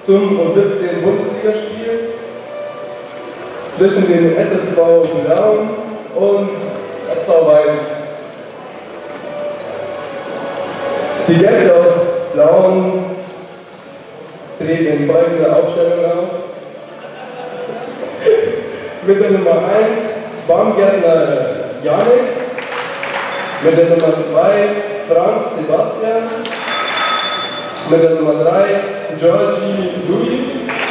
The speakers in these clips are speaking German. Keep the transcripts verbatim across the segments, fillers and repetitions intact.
zum U siebzehn Bundesligaspiel zwischen den S S V Blauen und S V Weiden. Die Gäste aus Blauen treten in folgender Aufstellung auf. Mit der Nummer eins Baumgärtner Janik, mit der Nummer zwei Frank Sebastian, mit der Nummer drei Georgie Luis,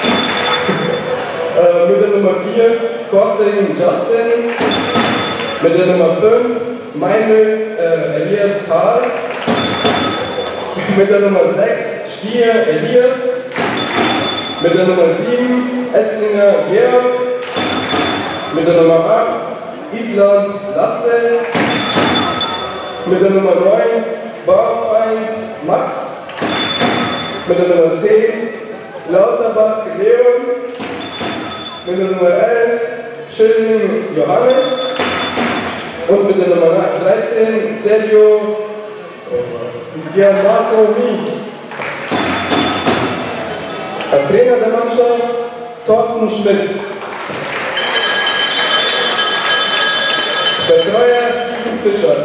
äh, mit der Nummer vier Korsing Justin, mit der Nummer fünf Meinl äh, Elias Karl, mit der Nummer sechs Stier Elias, mit der Nummer sieben Esslinger Georg, mit der Nummer acht Idland Lasse, mit der Nummer neun Barfeind Max, mit der Nummer zehn Lauterbach Leon, mit der Nummer elf Schilling Johannes und mit der Nummer dreizehn Sergio Gianmarco Mi. Der Trainer der Mannschaft Thorsten Schmidt. Betreuer Steven Fischer.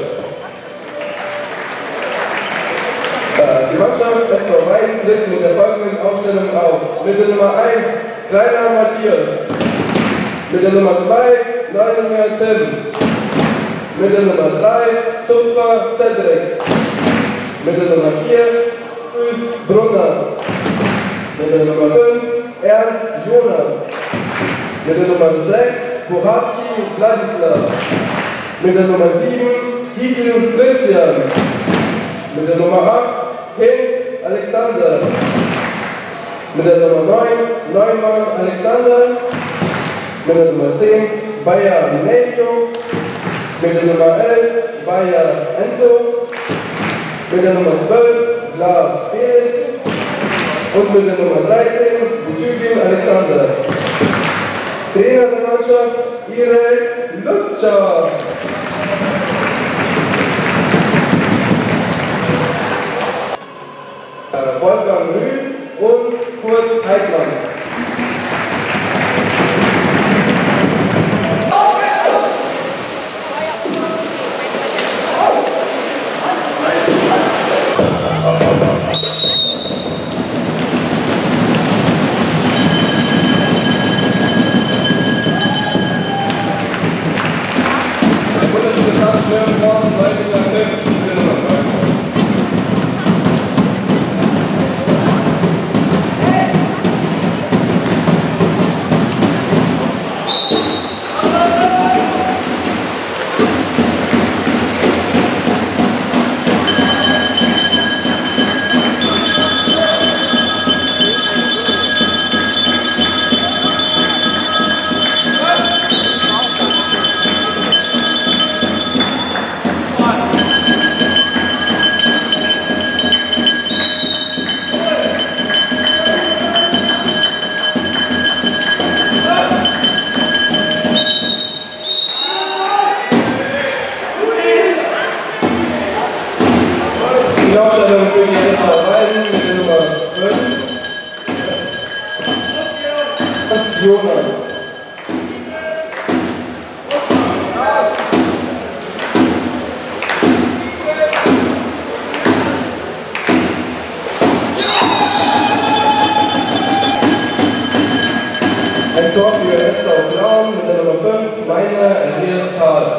Die Mannschaft S V Weiden tritt mit der folgenden Aufstellung auf. Mit der Nummer eins Kleiner Matthias. Mit der Nummer zwei Neulinger Tim. Mit der Nummer drei Zupfer Cedric. Mit der Nummer vier Fuß Brunner. Mit der Nummer fünf Ernst Jonas. Mit der Nummer sechs Bohatski Vladislav. Mit der Nummer sieben Higel Christian. Mit der Nummer acht Hinz Alexander. Mit der Nummer neun Neumann Alexander. Mit der Nummer zehn Bayer Nevio. Mit der Nummer elf Bayer Enzo. Mit der Nummer zwölf Glas Felix. Und mit der Nummer dreizehn Butygin Alexander. Trainer der Mannschaft Irek Lutscher. Wolfgang Rühl und Kurt Heidmann. Ein Tor für S V Blauen mit der Nummer fünf, Meiner Elias Karl.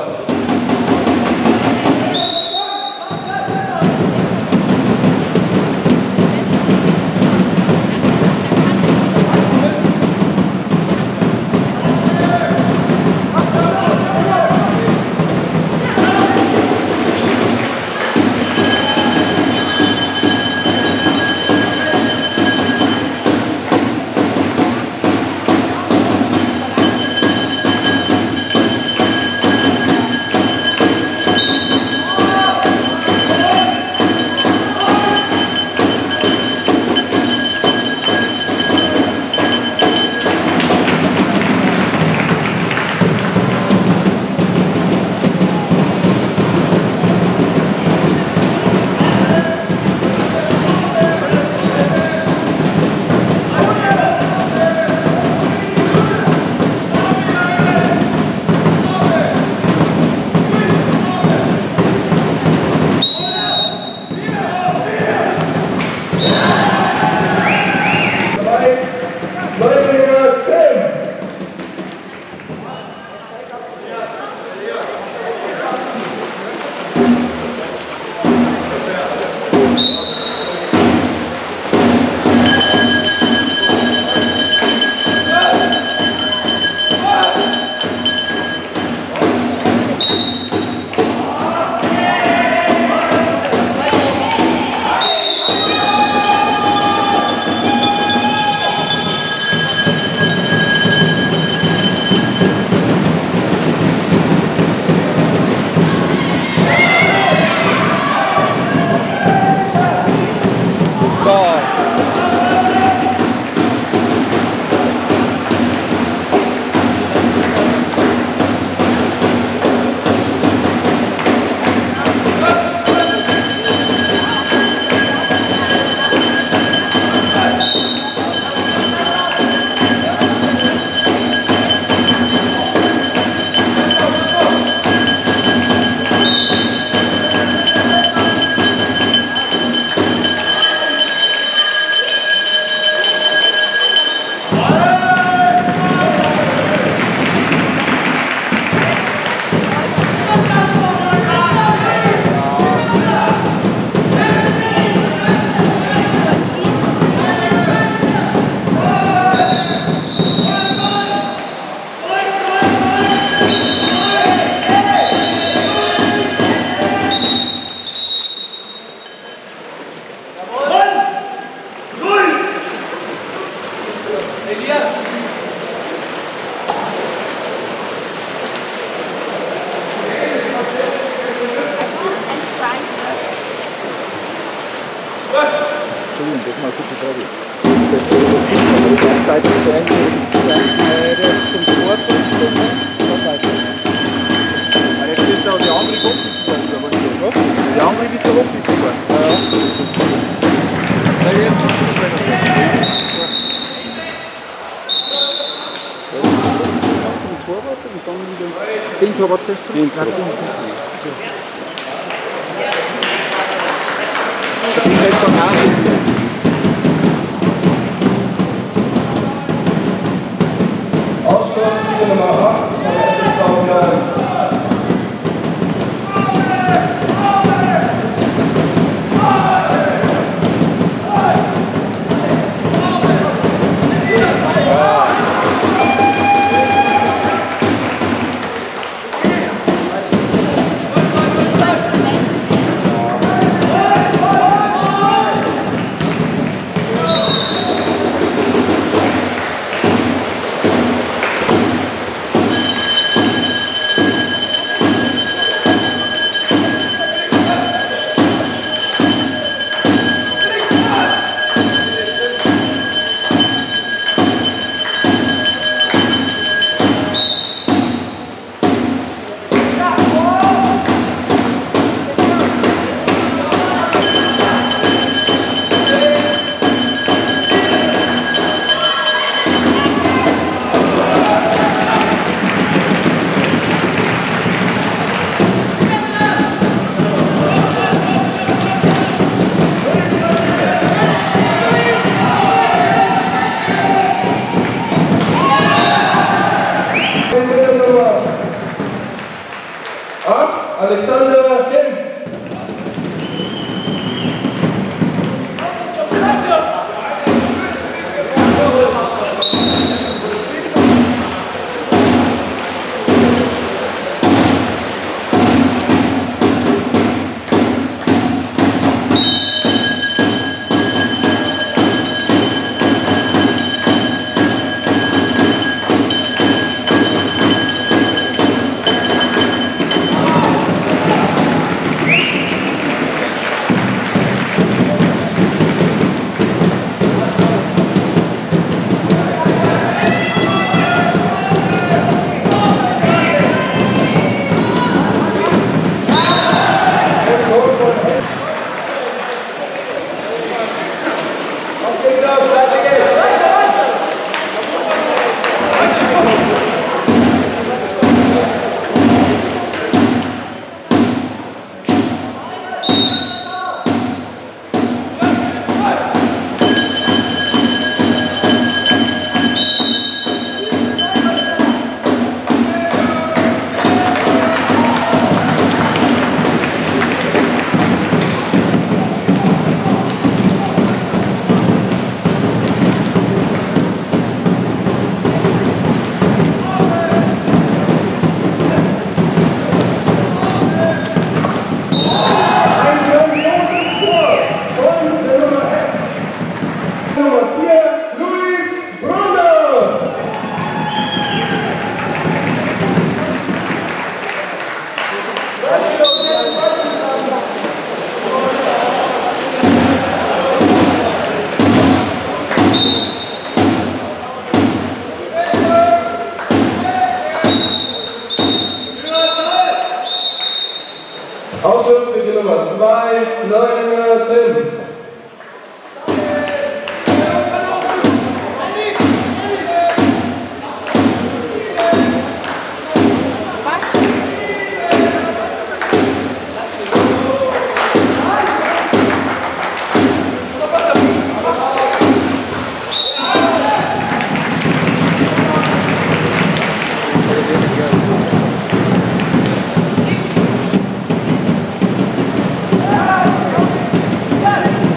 Entschuldigung, das ist mal eine kurze Frage. Das ist abseits des Rennen, gibt es dann zum Sport was weiter? Jetzt ist da die andere Gruppe zu war die andere mit der Gruppe zu war. Ja, ja. Ja, jetzt ist es weiter. Torwart und dann wieder den Torwart zuerst zurück. Den Torwart. Da bin ich jetzt dann auch so. Ausstoßlinie Nummer acht von der S S V Bern. Alexander Kent. Ausschusslinie Nummer zwei, Neuner Tim. Got it!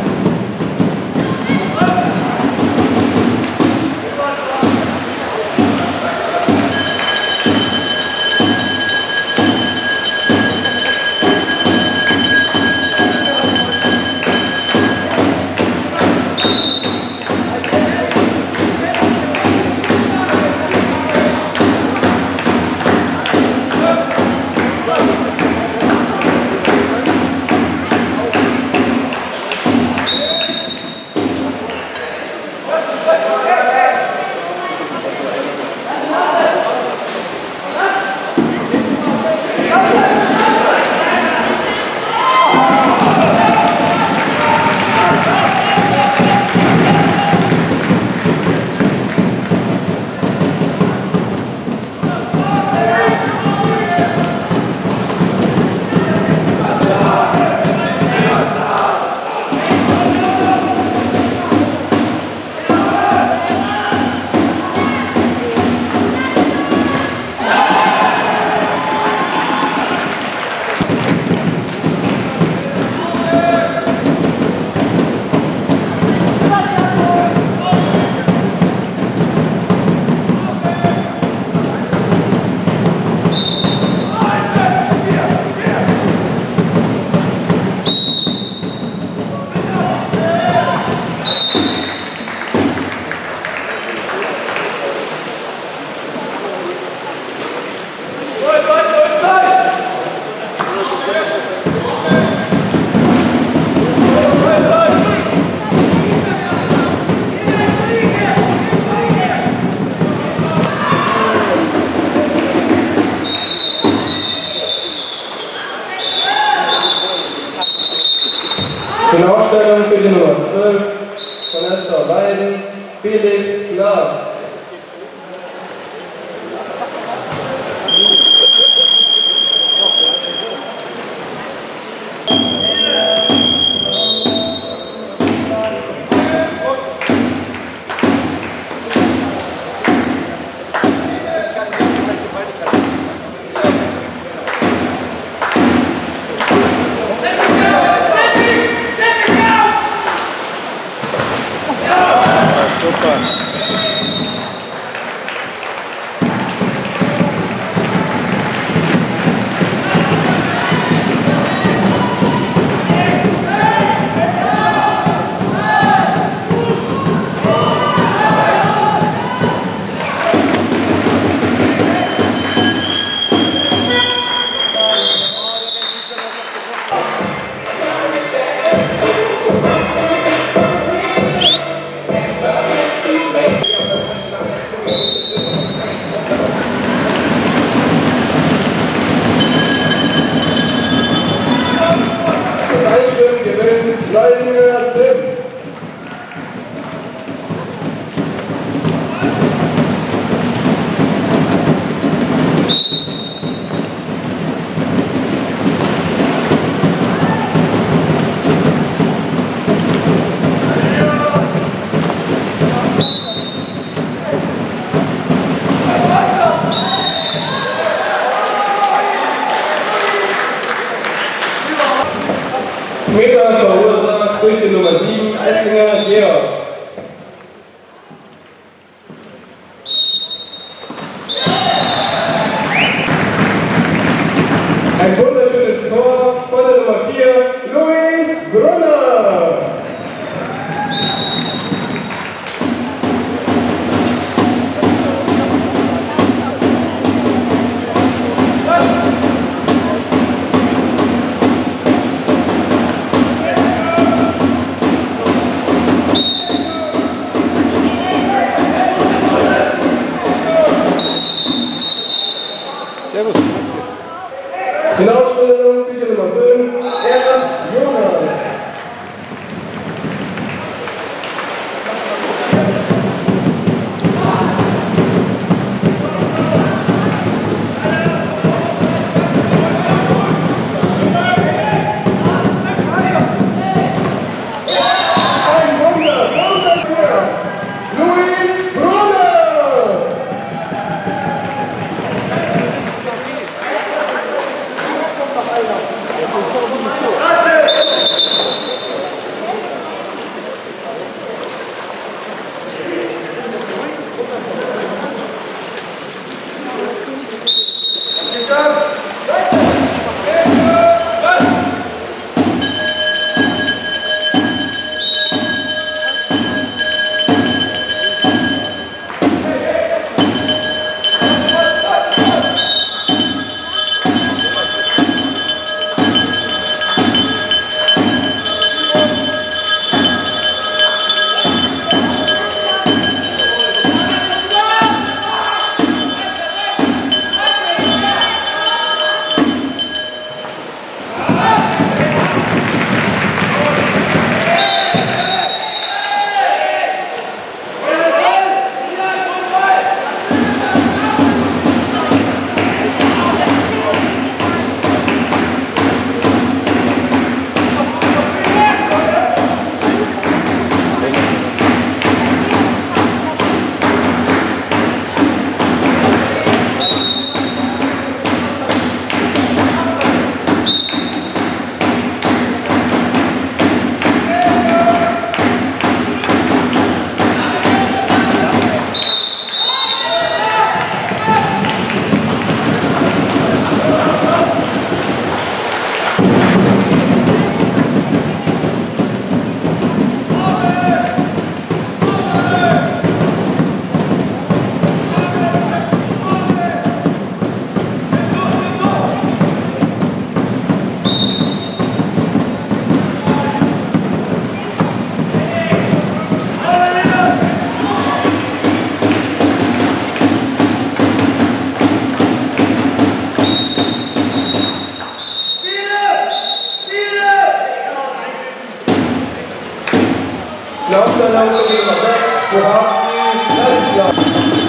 In Aufstellung für die Nummer zwölf von S V Weiden, Felix Glas. Meter verursacht durch den Die Aufstellung für Nummer sechs, Bohawski, Ladislav.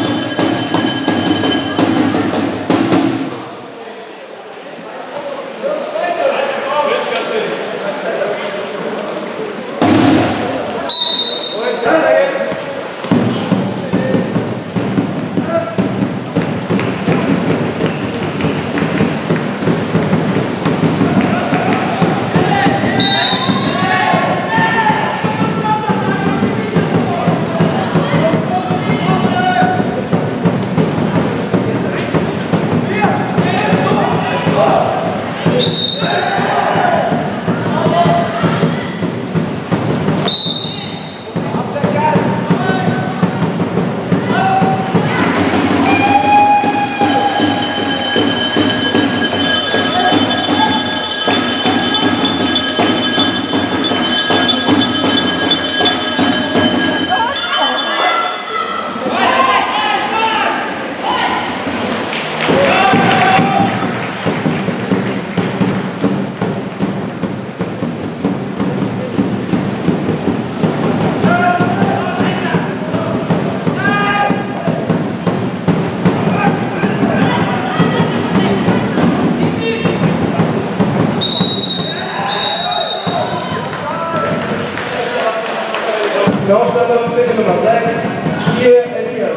Die Aufstellung für Nummer sechs, Stier Elias.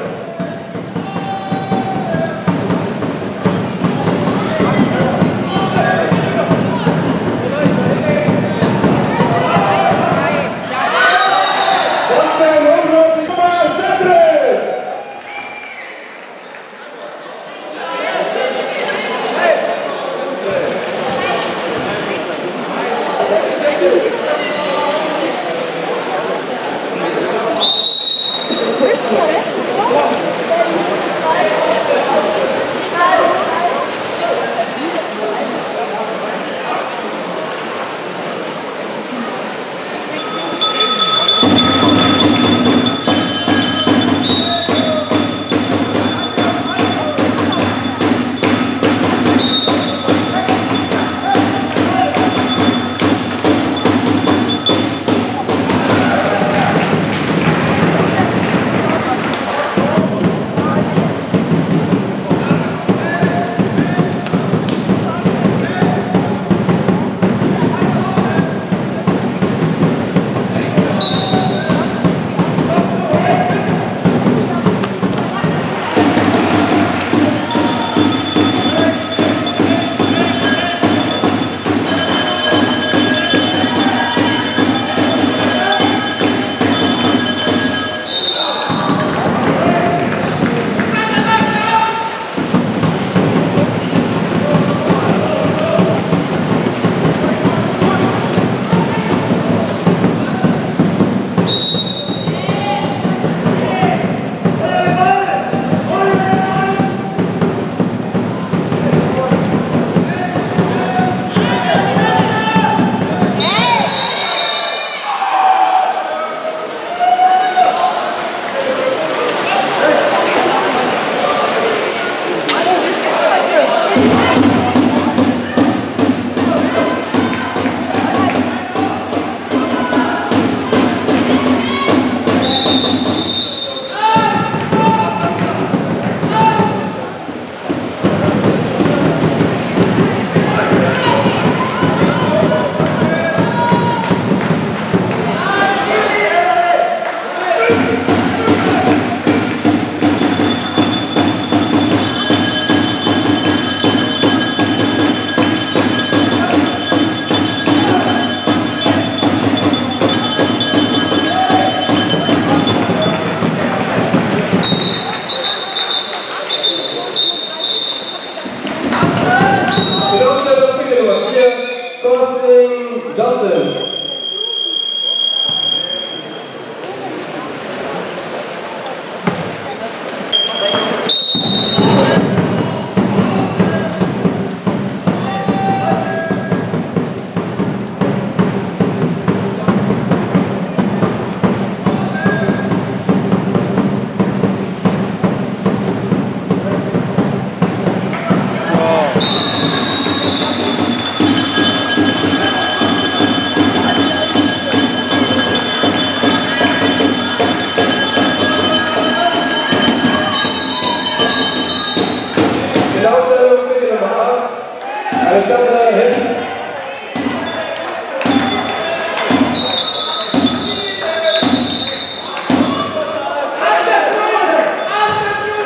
Thank you.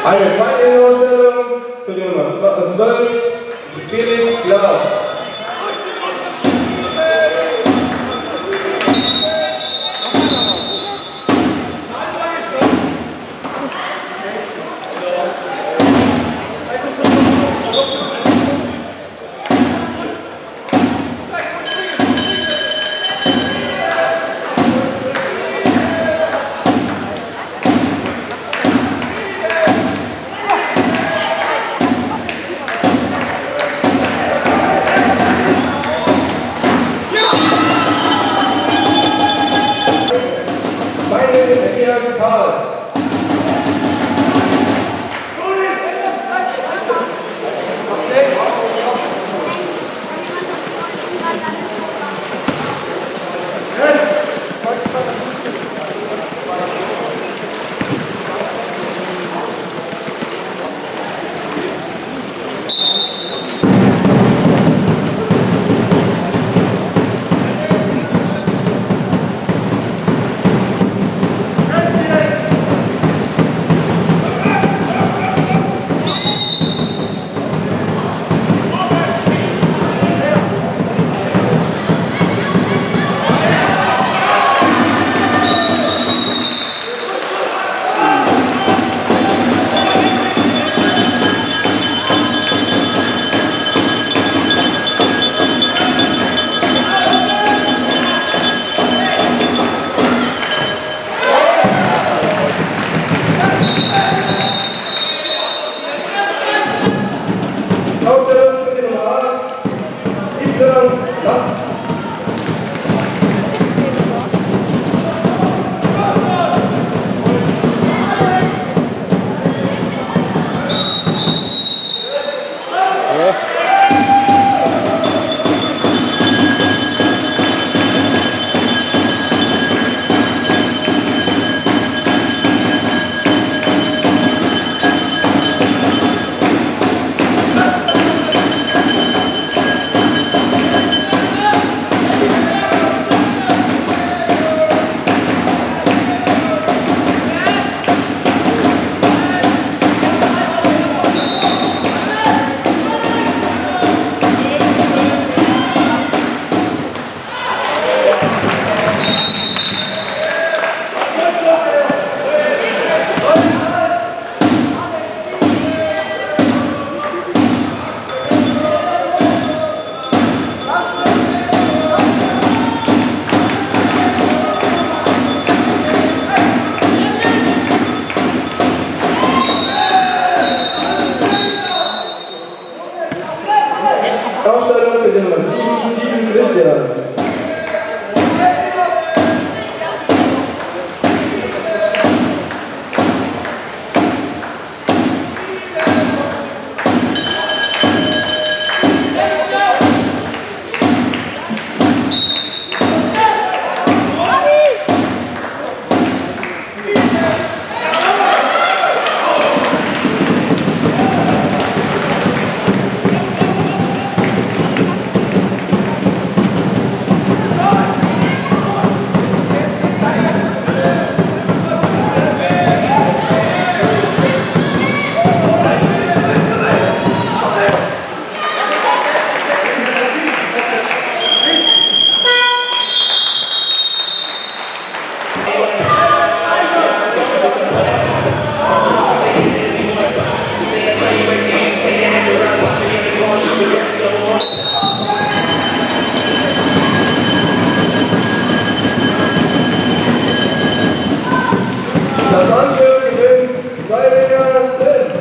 Eine Feindehnerausstellung für die Nummer zwölf, Felix Glas. Ausstellung für die Nummer sieben, Lieben Christian. Das Handschirm gewinnt Leibinger Film.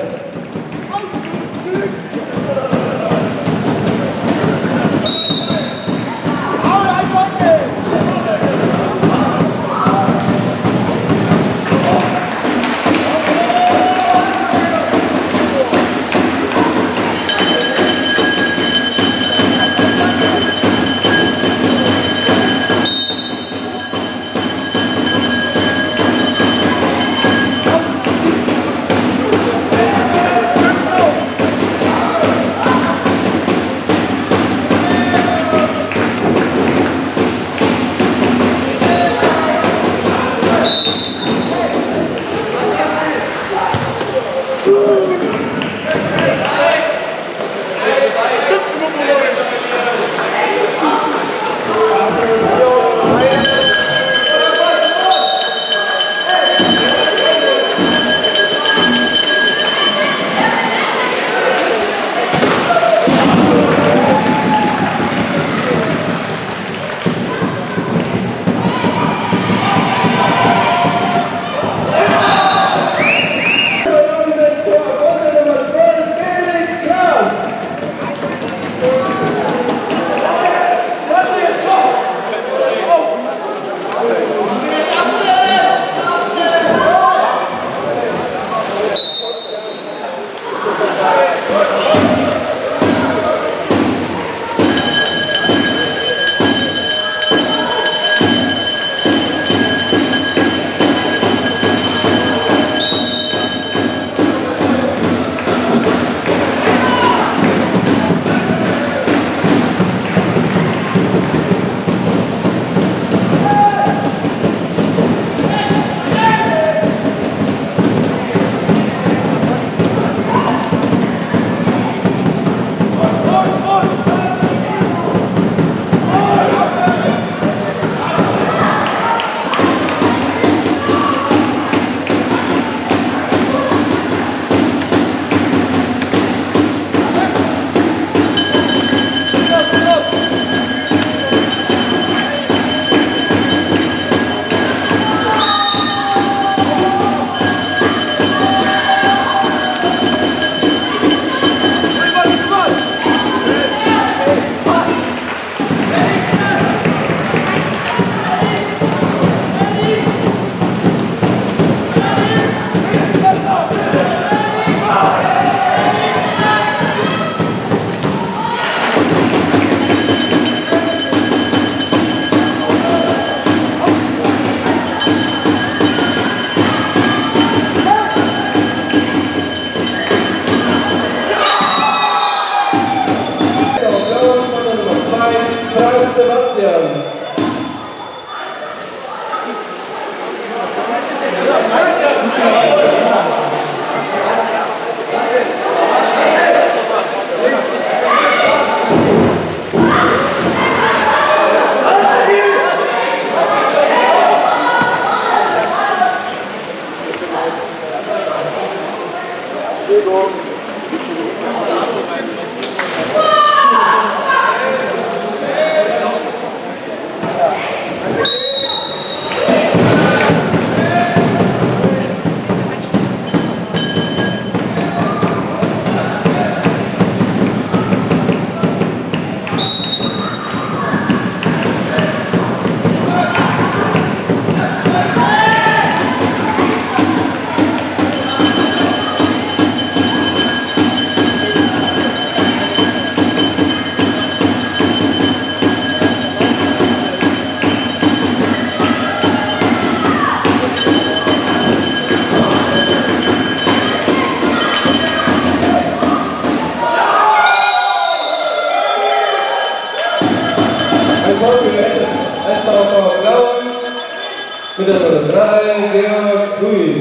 Mit der Nummer drei, Georg Luis.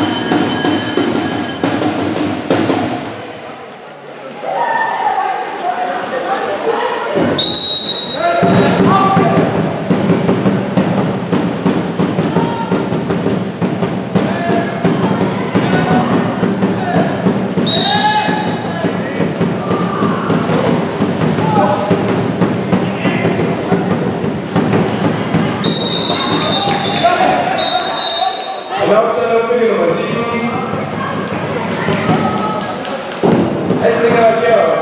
Laufstelle für die Nummer sieben. Esslinger Georg.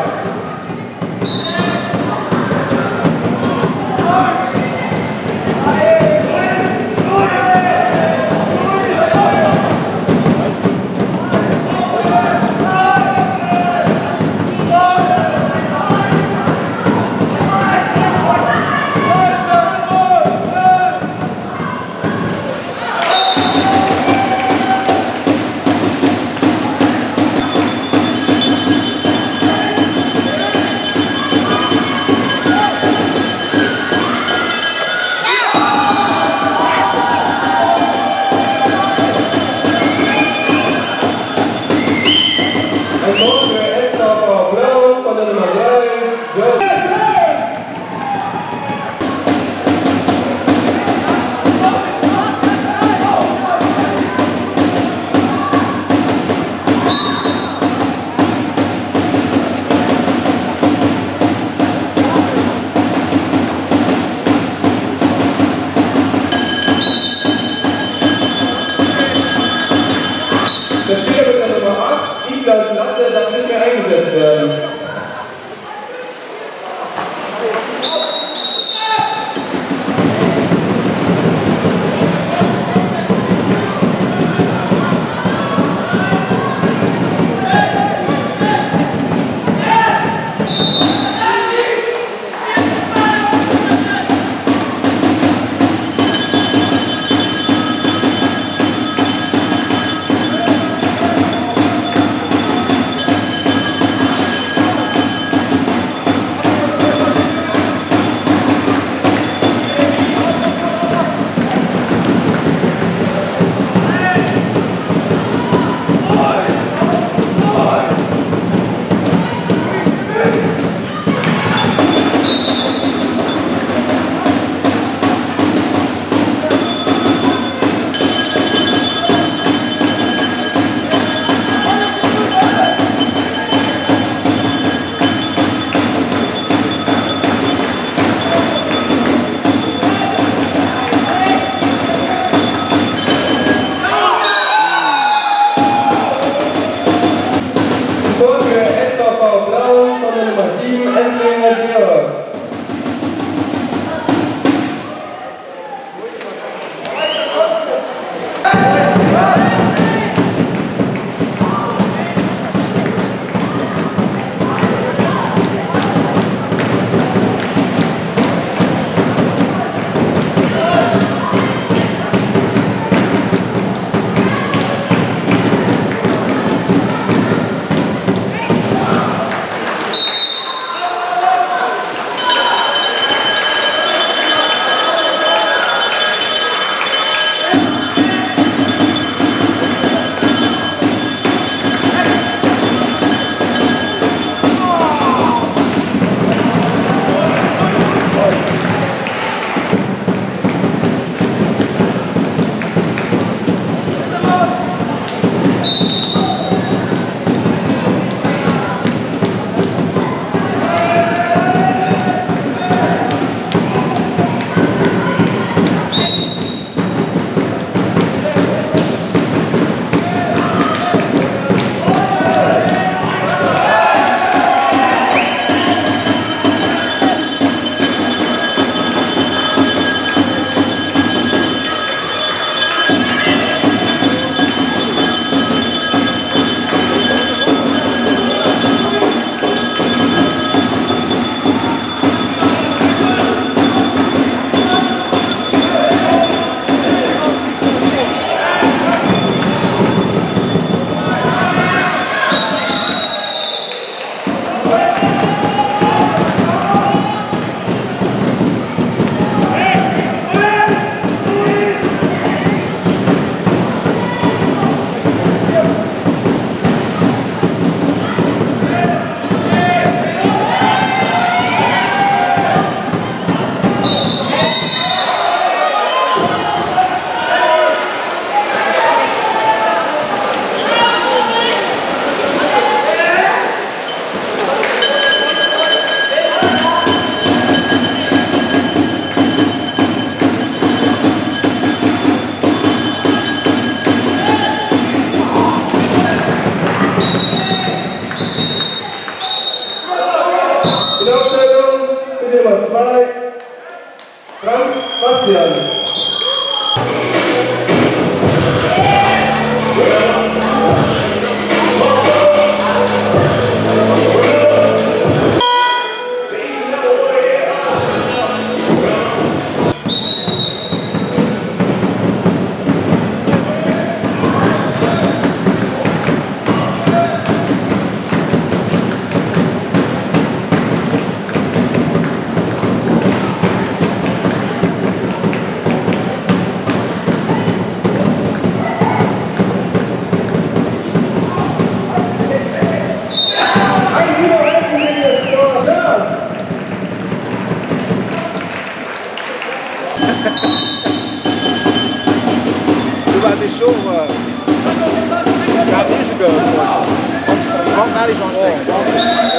lang närrisch anstecken. Ja,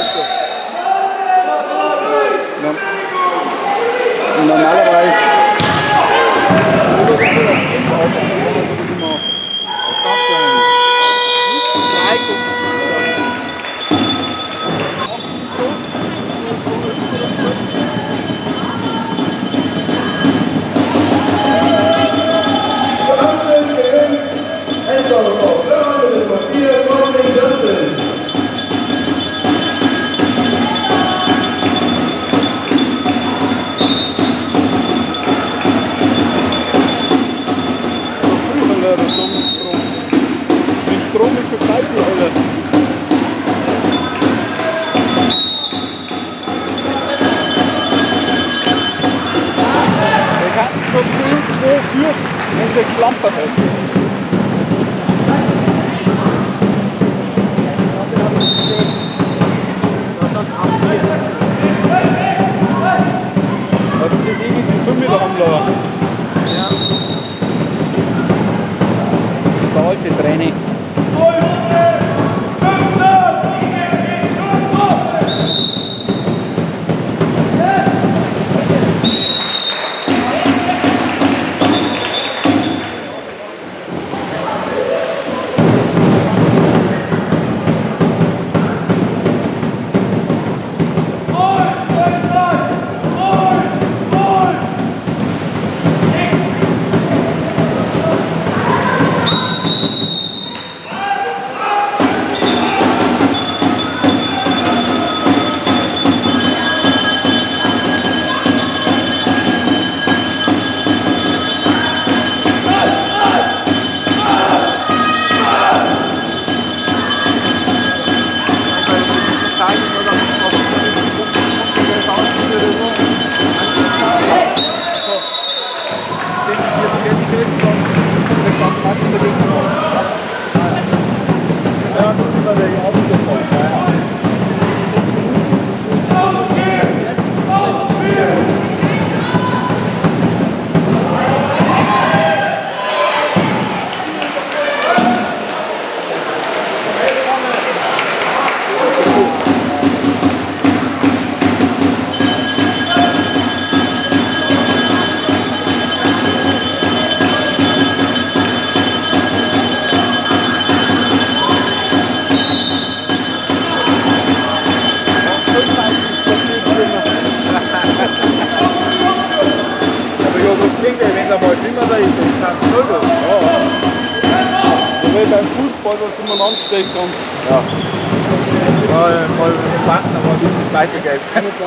ja. Normalerweise. Ansteckung. Ja. Mal, mal warten, aber ein bisschen weitergeht.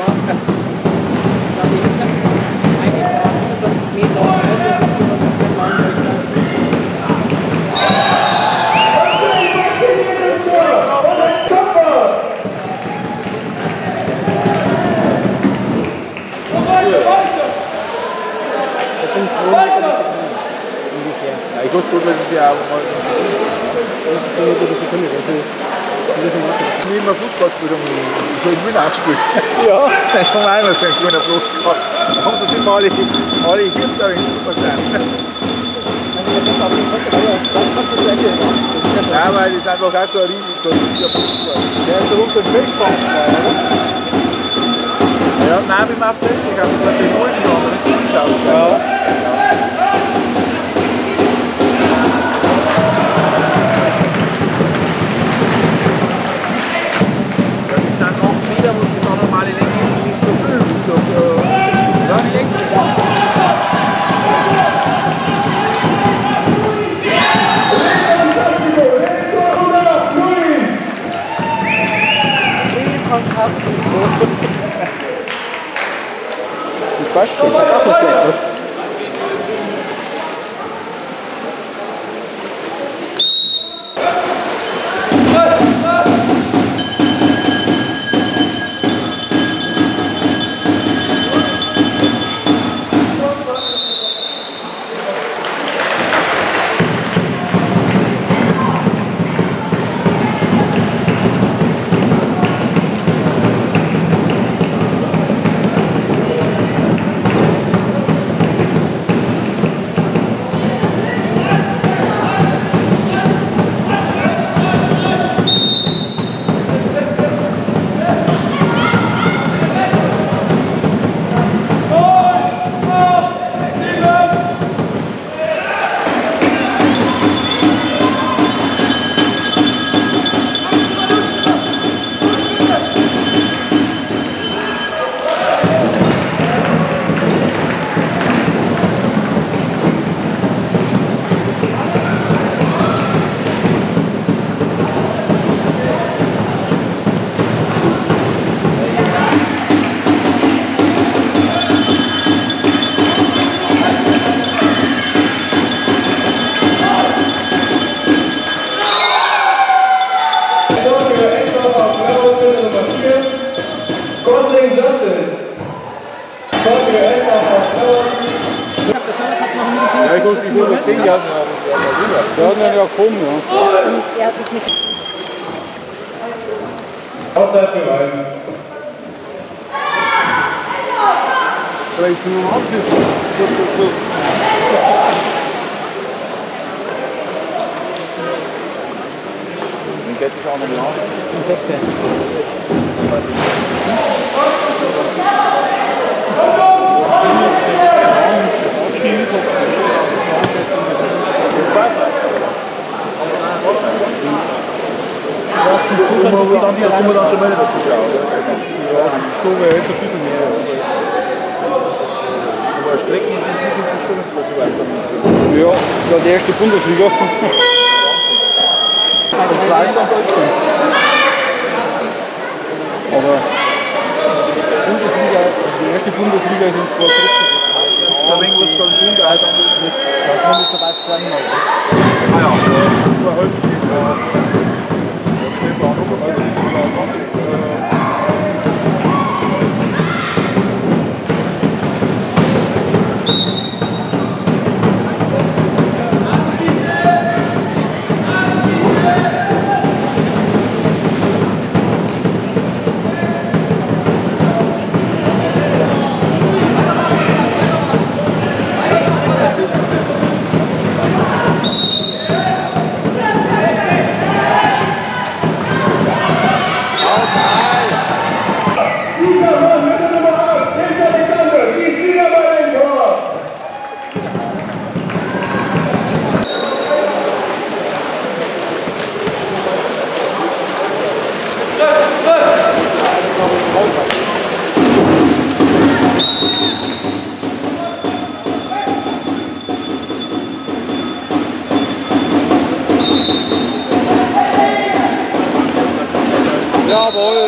Das sind zwei ungefähr. Ja, ich wusste gut, was ich ja auch mal. Sekunde, das ist, das ist nie immer Fußballspielung, ich habe immer nachgespielt. ja. Das haben wir einmal so einen grünen Platz gehabt. Da haben sie immer alle, alle Hirn in Fußball sein. Ja, weil das ist einfach auch so ein Risiko, dieser Fußball. Der ist so unter dem Weg gekommen. Ja, nein, wie macht das? Ich habe gerade den Mulden gehabt, wenn ich es anschaue. Ja. Die Quatsch, das hat auch nicht etwas. Ja, ich muss die hundertzehn Jahre haben. Der hat ihn ja gekommen, ja. Er hat es nicht. Auszeit für Wein. Vielleicht nur noch abschließen. Dann geht es auch noch lang. Da kommen wir dann schon mal dazu schauen. Ja, so wäre jetzt ein bisschen mehr. Aber streckenintensiv ist das schon, dass das so weit kommt. Ja, ja, die erste Bundesliga. Und gleich nach Deutschland. Aber Bundesliga, die erste Bundesliga ist uns zwar zurückgekommen. Da wenn was von tun, da hat man nicht. Da kann man nicht so weit zweimal. Ah ja, das war halt. Das war noch einmal. Jawohl!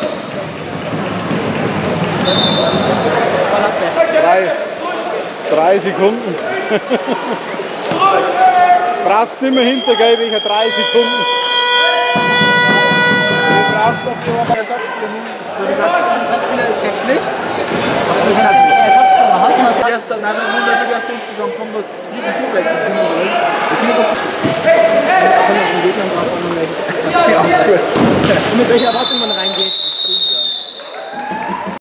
Drei, drei Sekunden. Brauchst nicht mehr hintergeben, ich habe drei Sekunden. Du brauchst doch nur mal Ersatzspieler hin. Du sagst, Ersatzspieler ist keine Pflicht. So schnell Ersatzspieler hast du was? Erst dann, nein, wenn wir erst insgesamt kommen, wird jeden Punkt wechseln. Ja, gut. Und mit welcher Erwartung man reingeht.